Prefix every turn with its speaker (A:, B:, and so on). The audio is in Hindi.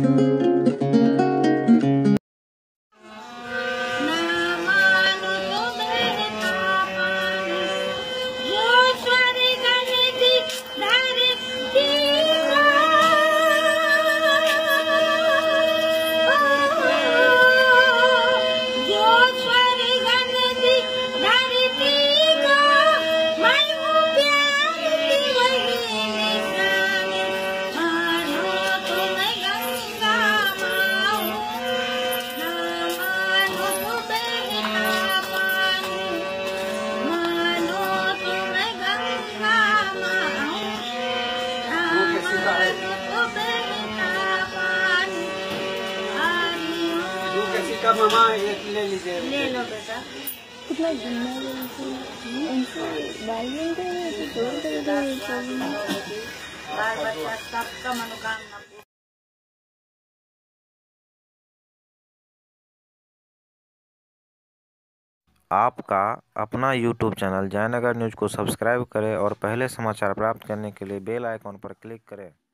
A: मामा एक ले लीजिए।
B: ले लो बेटा।
C: कितना
B: बाल बच्चा सबका मनोकामना।
D: आपका अपना YouTube चैनल जयनगर न्यूज़ को सब्सक्राइब करें और पहले समाचार प्राप्त करने के लिए बेल आइकॉन पर क्लिक करें।